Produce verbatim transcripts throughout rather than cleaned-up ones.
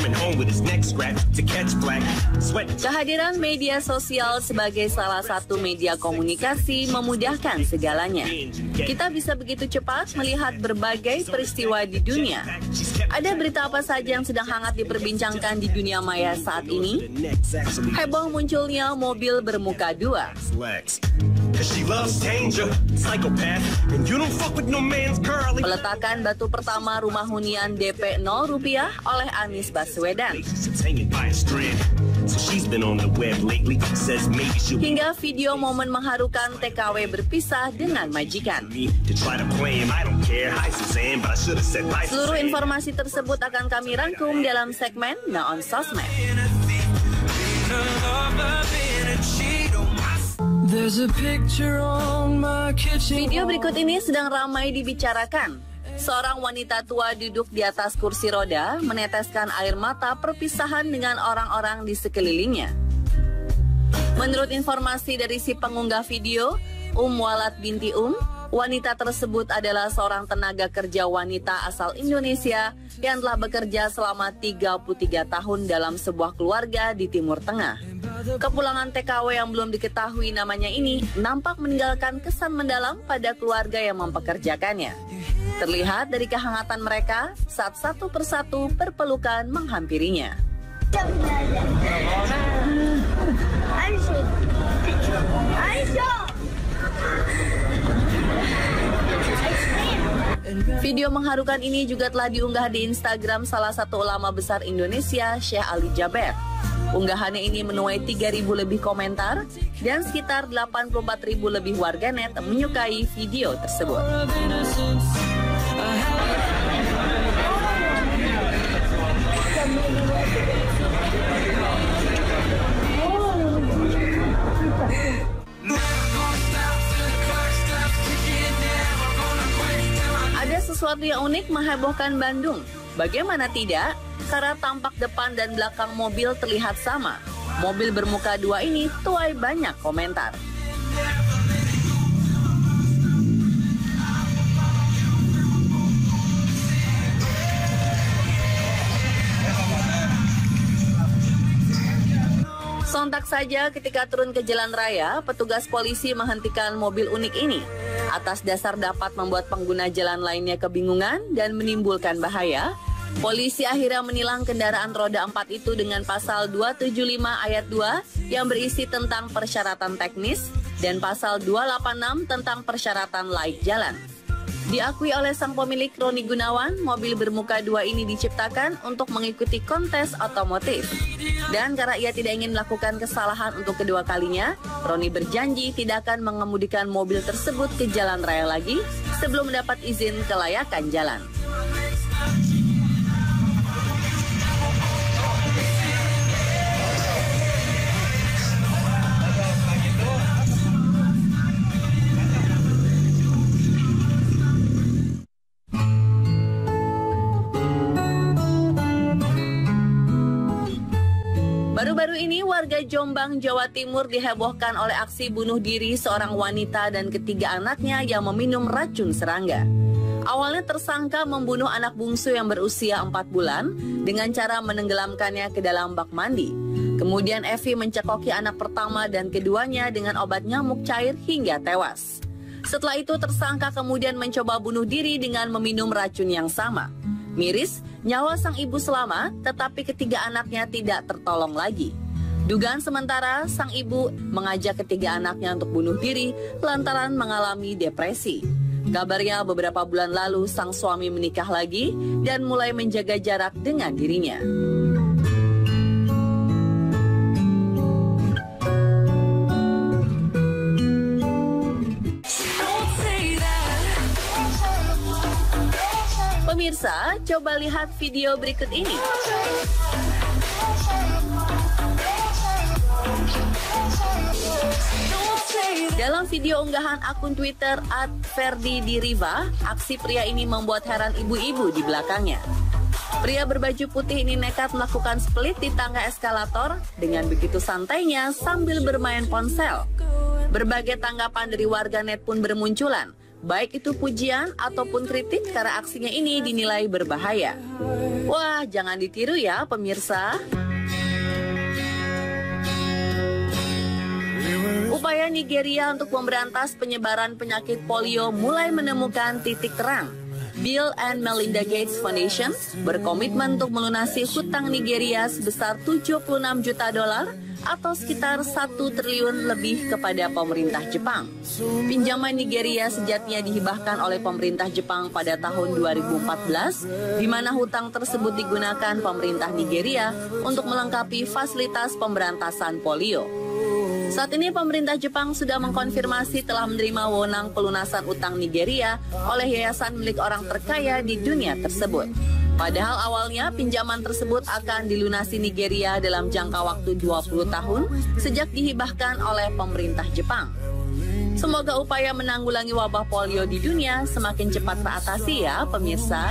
Kehadiran media sosial sebagai salah satu media komunikasi memudahkan segalanya. Kita bisa begitu cepat melihat berbagai peristiwa di dunia. Ada berita apa saja yang sedang hangat diperbincangkan di dunia maya saat ini? Heboh munculnya mobil bermuka dua. Peletakan batu pertama rumah hunian D P nol rupiah oleh Anies Baswedan. Hingga video momen mengharukan T K W berpisah dengan majikan. Seluruh informasi tersebut akan kami rangkum dalam segmen Now on Sosmed. Video berikut ini sedang ramai dibicarakan. Seorang wanita tua duduk di atas kursi roda meneteskan air mata perpisahan dengan orang-orang di sekelilingnya. Menurut informasi dari si pengunggah video, Um Walat binti Um, wanita tersebut adalah seorang tenaga kerja wanita asal Indonesia yang telah bekerja selama tiga puluh tiga tahun dalam sebuah keluarga di Timur Tengah. Kepulangan T K W yang belum diketahui namanya ini nampak meninggalkan kesan mendalam pada keluarga yang mempekerjakannya. Terlihat dari kehangatan mereka saat satu persatu berpelukan menghampirinya. Video mengharukan ini juga telah diunggah di Instagram salah satu ulama besar Indonesia, Syekh Ali Jaber. Unggahannya ini menuai tiga ribu lebih komentar dan sekitar delapan puluh empat ribu lebih warganet menyukai video tersebut. Ada sesuatu yang unik menghebohkan Bandung. Bagaimana tidak? Karena tampak depan dan belakang mobil terlihat sama. Mobil bermuka dua ini tuai banyak komentar. Sontak saja ketika turun ke jalan raya, petugas polisi menghentikan mobil unik ini. Atas dasar dapat membuat pengguna jalan lainnya kebingungan dan menimbulkan bahaya, polisi akhirnya menilang kendaraan roda empat itu dengan pasal dua tujuh lima ayat dua yang berisi tentang persyaratan teknis dan pasal dua delapan enam tentang persyaratan laik jalan. Diakui oleh sang pemilik Roni Gunawan, mobil bermuka dua ini diciptakan untuk mengikuti kontes otomotif. Dan karena ia tidak ingin melakukan kesalahan untuk kedua kalinya, Roni berjanji tidak akan mengemudikan mobil tersebut ke jalan raya lagi sebelum mendapat izin kelayakan jalan. Baru-baru ini warga Jombang, Jawa Timur dihebohkan oleh aksi bunuh diri seorang wanita dan ketiga anaknya yang meminum racun serangga. Awalnya tersangka membunuh anak bungsu yang berusia empat bulan dengan cara menenggelamkannya ke dalam bak mandi. Kemudian Evi mencekoki anak pertama dan keduanya dengan obat nyamuk cair hingga tewas. Setelah itu tersangka kemudian mencoba bunuh diri dengan meminum racun yang sama. Miris, nyawa sang ibu selamat, tetapi ketiga anaknya tidak tertolong lagi. Dugaan sementara, sang ibu mengajak ketiga anaknya untuk bunuh diri lantaran mengalami depresi. Kabarnya beberapa bulan lalu sang suami menikah lagi dan mulai menjaga jarak dengan dirinya. Pemirsa, coba lihat video berikut ini. Dalam video unggahan akun Twitter at ferdi diriva, aksi pria ini membuat heran ibu-ibu di belakangnya. Pria berbaju putih ini nekat melakukan split di tangga eskalator dengan begitu santainya sambil bermain ponsel. Berbagai tanggapan dari warganet pun bermunculan. baik itu pujian ataupun kritik karena aksinya ini dinilai berbahaya. Wah, jangan ditiru ya pemirsa. Upaya Nigeria untuk memberantas penyebaran penyakit polio mulai menemukan titik terang. Bill and Melinda Gates Foundation berkomitmen untuk melunasi hutang Nigeria sebesar tujuh puluh enam juta dolar atau sekitar satu triliun lebih kepada pemerintah Jepang. Pinjaman Nigeria sejatinya dihibahkan oleh pemerintah Jepang pada tahun dua ribu empat belas, di mana hutang tersebut digunakan pemerintah Nigeria untuk melengkapi fasilitas pemberantasan polio. Saat ini pemerintah Jepang sudah mengkonfirmasi telah menerima wewenang pelunasan utang Nigeria oleh yayasan milik orang terkaya di dunia tersebut. Padahal awalnya pinjaman tersebut akan dilunasi Nigeria dalam jangka waktu dua puluh tahun sejak dihibahkan oleh pemerintah Jepang. Semoga upaya menanggulangi wabah polio di dunia semakin cepat teratasi ya pemirsa.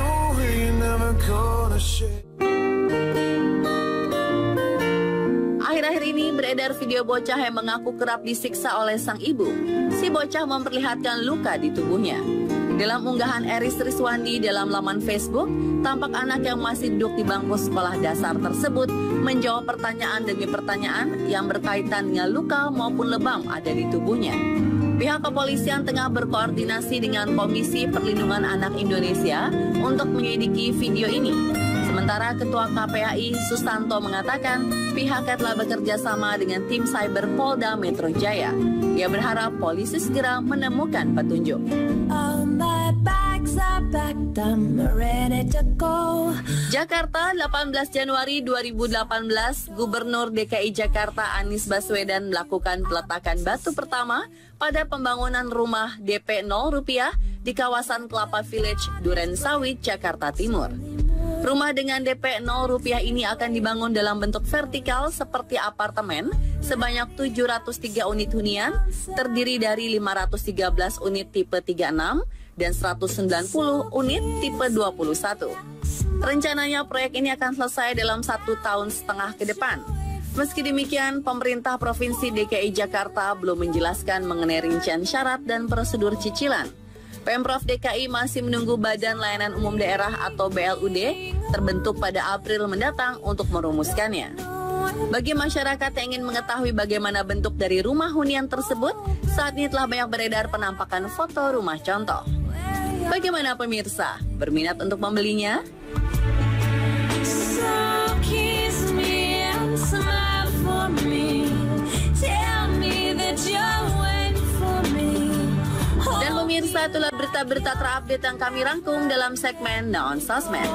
Akhir-akhir ini beredar video bocah yang mengaku kerap disiksa oleh sang ibu. Si bocah memperlihatkan luka di tubuhnya. Dalam unggahan Eris Rizwandi dalam laman Facebook, tampak anak yang masih duduk di bangku sekolah dasar tersebut menjawab pertanyaan demi pertanyaan yang berkaitan dengan luka maupun lebam ada di tubuhnya. Pihak kepolisian tengah berkoordinasi dengan Komisi Perlindungan Anak Indonesia untuk menyelidiki video ini. Sementara Ketua K P A I Susanto mengatakan pihaknya telah bekerja sama dengan tim cyber Polda Metro Jaya. Ia berharap polisi segera menemukan petunjuk. Jakarta, delapan belas Januari dua ribu delapan belas, Gubernur D K I Jakarta Anies Baswedan melakukan peletakan batu pertama pada pembangunan rumah D P nol rupiah di kawasan Kelapa Village, Duren Sawit, Jakarta Timur. Rumah dengan D P nol rupiah ini akan dibangun dalam bentuk vertikal seperti apartemen sebanyak tujuh ratus tiga unit hunian, terdiri dari lima ratus tiga belas unit tipe tiga puluh enam dan seratus sembilan puluh unit tipe dua puluh satu. Rencananya proyek ini akan selesai dalam satu tahun setengah ke depan. Meski demikian, pemerintah Provinsi D K I Jakarta belum menjelaskan mengenai rincian syarat dan prosedur cicilan. Pemprov D K I masih menunggu Badan Layanan Umum Daerah atau B L U D terbentuk pada April mendatang untuk merumuskannya. Bagi masyarakat yang ingin mengetahui bagaimana bentuk dari rumah hunian tersebut, saat ini telah banyak beredar penampakan foto rumah contoh. Bagaimana pemirsa? Berminat untuk membelinya? Dan pemirsa, itulah berita-berita terupdate yang kami rangkum dalam segmen Non Sosmed.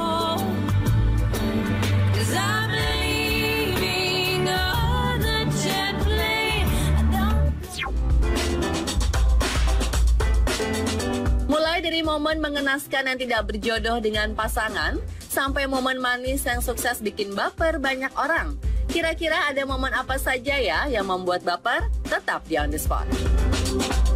Mulai dari momen mengenaskan yang tidak berjodoh dengan pasangan, sampai momen manis yang sukses bikin baper banyak orang. Kira-kira ada momen apa saja ya yang membuat baper? Tetap di On The Spot.